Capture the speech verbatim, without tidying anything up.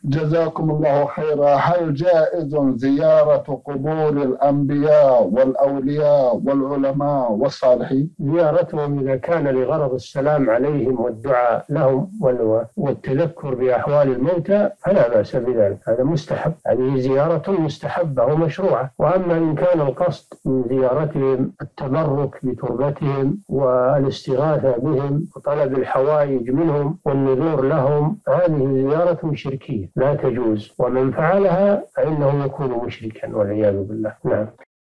جزاكم الله خيرا. هل جائز زيارة قبور الأنبياء والأولياء والعلماء والصالحين؟ زيارتهم إذا كان لغرض السلام عليهم والدعاء لهم والتذكر بأحوال الموتى فلا بأس بذلك، هذا مستحب، هذه زيارة مستحبة ومشروعة. وأما إن كان القصد من زيارتهم التبرك بتربتهم والاستغاثة بهم وطلب الحوائج منهم والنذور لهم، هذه زيارة شركية لا تجوز، ومن فعلها فإنه يكون مشركا والعياذ بالله. نعم.